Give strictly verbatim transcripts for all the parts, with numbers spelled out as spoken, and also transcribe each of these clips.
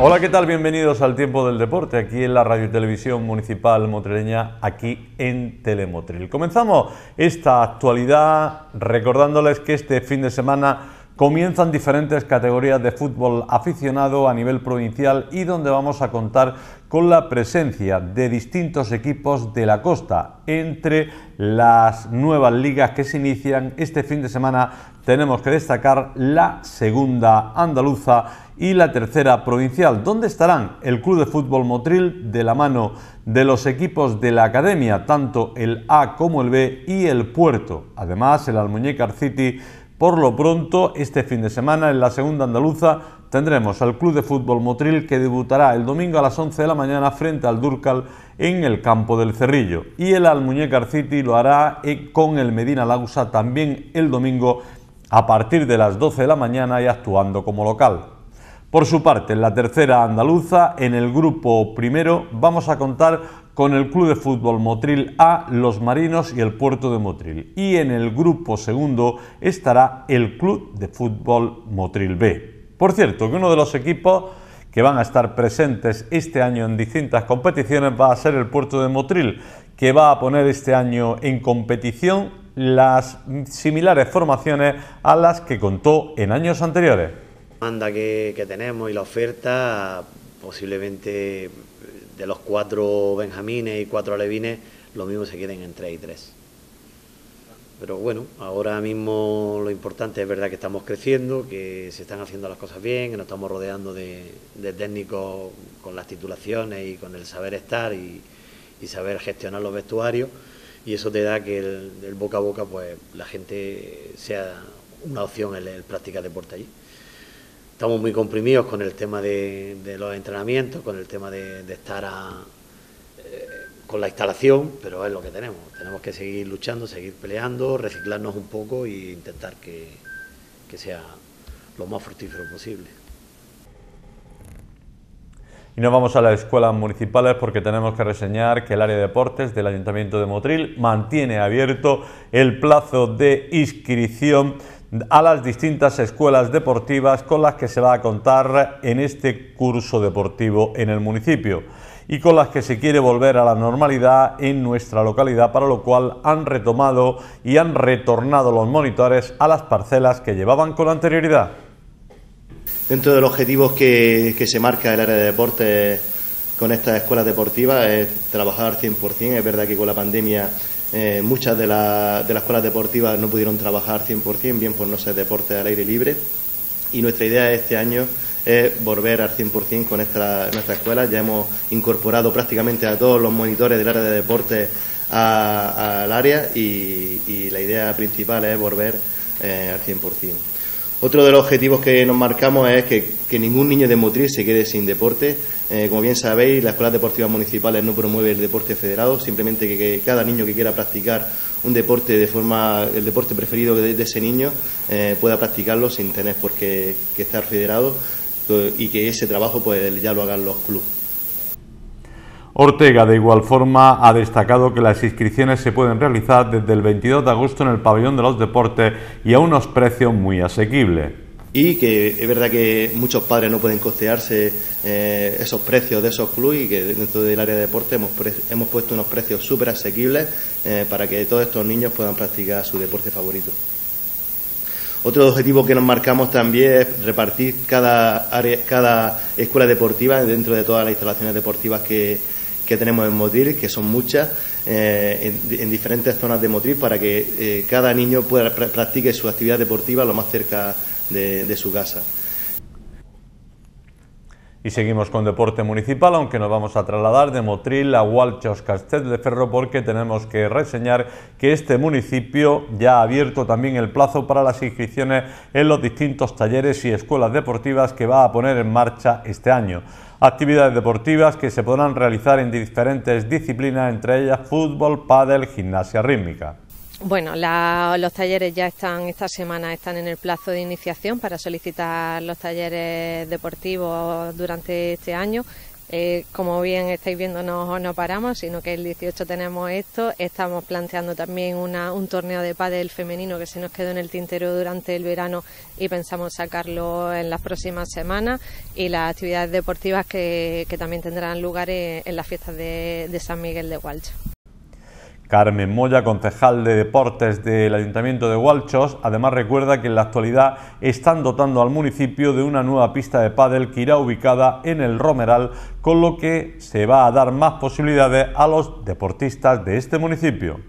Hola, ¿qué tal? Bienvenidos al Tiempo del Deporte, aquí en la Radio y Televisión Municipal Motrileña, aquí en Telemotril. Comenzamos esta actualidad recordándoles que este fin de semana comienzan diferentes categorías de fútbol aficionado a nivel provincial y donde vamos a contar con la presencia de distintos equipos de la costa. Entre las nuevas ligas que se inician este fin de semana tenemos que destacar la segunda andaluza y la tercera provincial, donde estarán el Club de Fútbol Motril de la mano de los equipos de la academia, tanto el A como el B y el Puerto. Además, el Almuñécar City. Por lo pronto, este fin de semana en la segunda andaluza tendremos al Club de Fútbol Motril, que debutará el domingo a las once de la mañana frente al Durcal en el campo del Cerrillo, y el Almuñécar City lo hará con el Medina Lausa también el domingo a partir de las doce de la mañana y actuando como local. Por su parte, en la tercera andaluza, en el grupo primero, vamos a contar con el Club de Fútbol Motril A, Los Marinos y el Puerto de Motril. Y en el grupo segundo estará el Club de Fútbol Motril B. Por cierto, que uno de los equipos que van a estar presentes este año en distintas competiciones va a ser el Puerto de Motril, que va a poner este año en competición las similares formaciones a las que contó en años anteriores. La demanda que, que tenemos y la oferta, posiblemente de los cuatro benjamines y cuatro alevines, lo mismo se queden en tres y tres. Pero bueno, ahora mismo lo importante es verdad que estamos creciendo, que se están haciendo las cosas bien, que nos estamos rodeando de, de técnicos con las titulaciones y con el saber estar y, y saber gestionar los vestuarios, y eso te da que el, el boca a boca, pues la gente sea una opción el, el practicar deporte allí. Estamos muy comprimidos con el tema de, de los entrenamientos, con el tema de, de estar a, eh, con la instalación, pero es lo que tenemos. Tenemos que seguir luchando, seguir peleando, reciclarnos un poco e intentar que, que sea lo más fructífero posible. Y nos vamos a las escuelas municipales porque tenemos que reseñar que el área de deportes del Ayuntamiento de Motril mantiene abierto el plazo de inscripción a las distintas escuelas deportivas con las que se va a contar en este curso deportivo en el municipio y con las que se quiere volver a la normalidad en nuestra localidad, para lo cual han retomado y han retornado los monitores a las parcelas que llevaban con anterioridad. Dentro de los objetivos que, que se marca el área de deportes con estas escuelas deportivas es trabajar al cien por cien. Es verdad que con la pandemia Eh, muchas de, la, de las escuelas deportivas no pudieron trabajar cien por cien, bien por no ser deporte al aire libre, y nuestra idea este año es volver al cien por cien con esta, nuestra escuela. Ya hemos incorporado prácticamente a todos los monitores del área de deportes al área y, y la idea principal es volver eh, al cien por cien. Otro de los objetivos que nos marcamos es que, que ningún niño de Motril se quede sin deporte. Eh, como bien sabéis, las escuelas deportivas municipales no promueven el deporte federado, simplemente que, que cada niño que quiera practicar un deporte de forma, el deporte preferido de, de ese niño, eh, pueda practicarlo sin tener por qué que estar federado, y que ese trabajo pues ya lo hagan los clubes. Ortega, de igual forma, ha destacado que las inscripciones se pueden realizar desde el veintidós de agosto en el Pabellón de los Deportes y a unos precios muy asequibles. Y que es verdad que muchos padres no pueden costearse eh, esos precios de esos clubes, y que dentro del área de deporte hemos, hemos puesto unos precios súper asequibles eh, para que todos estos niños puedan practicar su deporte favorito. Otro objetivo que nos marcamos también es repartir cada, área, cada escuela deportiva dentro de todas las instalaciones deportivas que, que tenemos en Motril, que son muchas, eh, en, en diferentes zonas de Motril, para que eh, cada niño pueda practique su actividad deportiva lo más cerca de, de su casa. Y seguimos con deporte municipal, aunque nos vamos a trasladar de Motril a Gualchos Castell de Ferro, porque tenemos que reseñar que este municipio ya ha abierto también el plazo para las inscripciones en los distintos talleres y escuelas deportivas que va a poner en marcha este año. Actividades deportivas que se podrán realizar en diferentes disciplinas, entre ellas fútbol, pádel, gimnasia rítmica. Bueno, la, los talleres ya están, esta semana están en el plazo de iniciación para solicitar los talleres deportivos durante este año. Eh, como bien estáis viendo, no, no paramos, sino que el dieciocho tenemos esto. Estamos planteando también una, un torneo de pádel femenino que se nos quedó en el tintero durante el verano y pensamos sacarlo en las próximas semanas, y las actividades deportivas que, que también tendrán lugar en, en las fiestas de, de San Miguel de Gualcho. Carmen Moya, concejal de Deportes del Ayuntamiento de Gualchos, además recuerda que en la actualidad están dotando al municipio de una nueva pista de pádel que irá ubicada en el Romeral, con lo que se va a dar más posibilidades a los deportistas de este municipio.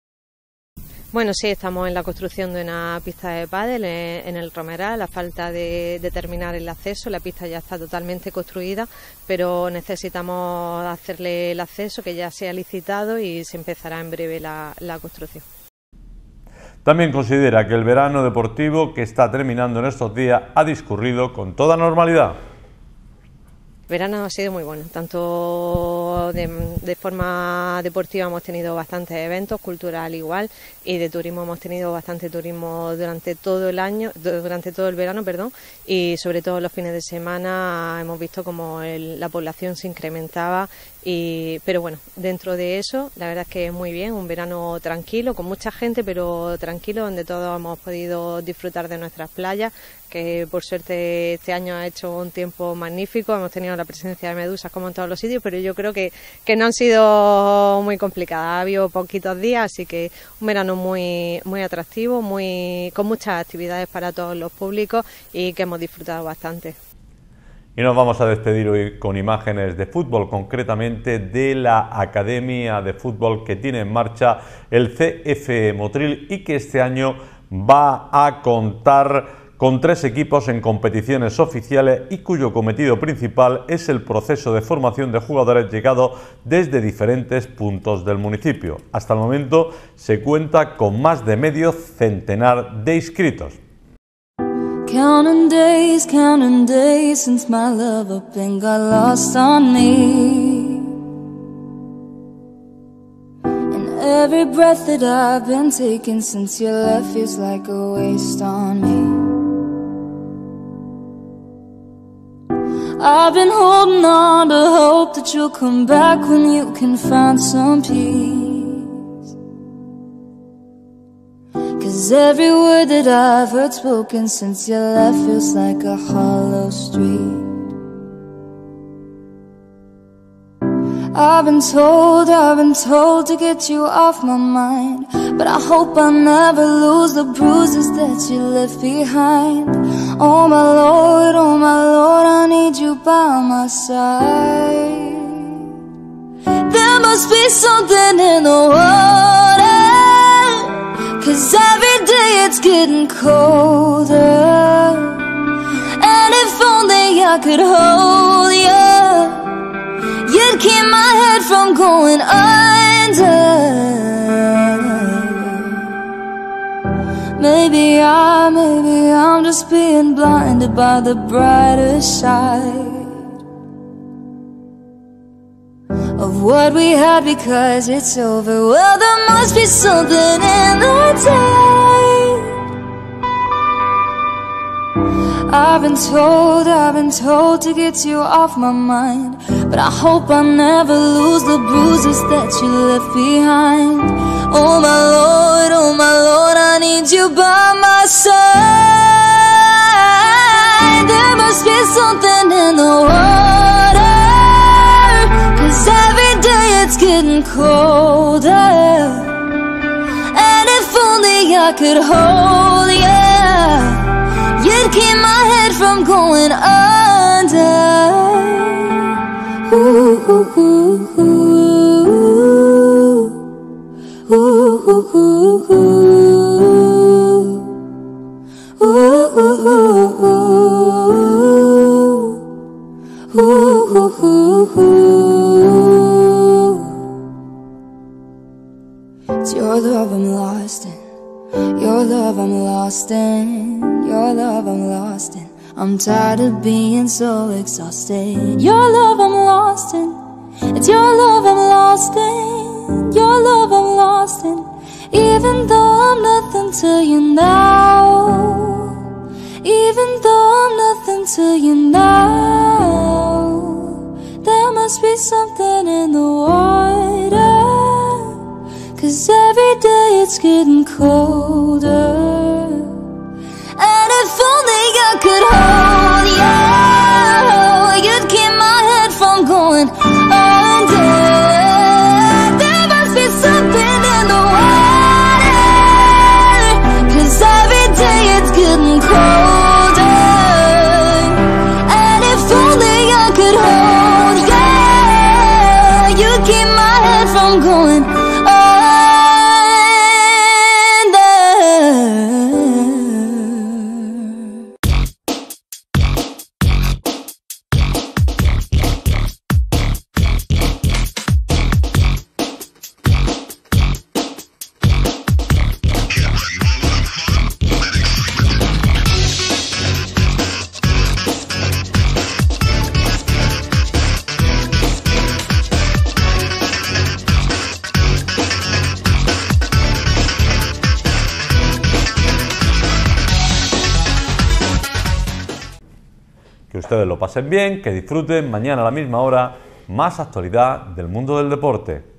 Bueno, sí, estamos en la construcción de una pista de pádel en el Romeral, a falta de, de terminar el acceso. La pista ya está totalmente construida, pero necesitamos hacerle el acceso, que ya se ha licitado, y se empezará en breve la, la construcción. También considera que el verano deportivo que está terminando en estos días ha discurrido con toda normalidad. El verano ha sido muy bueno, tanto de, de forma deportiva hemos tenido bastantes eventos, cultural igual, y de turismo hemos tenido bastante turismo durante todo el año, durante todo el verano, perdón, y sobre todo los fines de semana hemos visto como el, la población se incrementaba, y, pero bueno, dentro de eso la verdad es que es muy bien, un verano tranquilo, con mucha gente, pero tranquilo, donde todos hemos podido disfrutar de nuestras playas, que por suerte este año ha hecho un tiempo magnífico, hemos tenido la presencia de medusas como en todos los sitios, pero yo creo que, que no han sido muy complicadas, ha habido poquitos días, así que un verano muy, muy atractivo, muy, con muchas actividades para todos los públicos y que hemos disfrutado bastante. Y nos vamos a despedir hoy con imágenes de fútbol, concretamente de la Academia de Fútbol que tiene en marcha el C F Motril y que este año va a contar con tres equipos en competiciones oficiales y cuyo cometido principal es el proceso de formación de jugadores llegado desde diferentes puntos del municipio. Hasta el momento se cuenta con más de medio centenar de inscritos. Counting days, counting days since my love up and got lost on me. And every breath that I've been taking since you left feels like a waste on me. I've been holding on to hope that you'll come back when you can find some peace. 'Cause every word that I've heard spoken since you left feels like a hollow street. I've been told, I've been told to get you off my mind, but I hope I never lose the bruises that you left behind. Oh my Lord, oh my Lord, I need you by my side. There must be something in the water, 'cause every day it's getting colder. And if only I could hold you, you'd keep my head from going under. Maybe I, maybe I'm just being blinded by the brighter side of what we had because it's over. Well, there must be something in the tide. I've been told, I've been told to get you off my mind, but I hope I never lose the bruises that you left behind. Oh my Lord, oh my Lord, I need you by my side. There must be something in the water, 'cause every day it's getting colder. And if only I could hold you, you'd keep my head from going under. Ooh, ooh, ooh, ooh. Ooh, ooh, ooh, ooh. Ooh, ooh, ooh, ooh. Ooh, ooh, ooh. It's your love I'm lost in, your love I'm lost in, your love I'm lost in. I'm tired of being so exhausted. Your love I'm lost in, it's your love I'm lost in, your love I'm lost in. Even though I'm nothing to you now, even though I'm nothing to you now, there it's getting colder. And if only I could hold you, you'd keep my head from going under. There must be something in the water, 'cause every day it's getting colder. And if only I could hold you, you'd keep my head from going under. Que ustedes lo pasen bien, que disfruten. Mañana a la misma hora, más actualidad del mundo del deporte.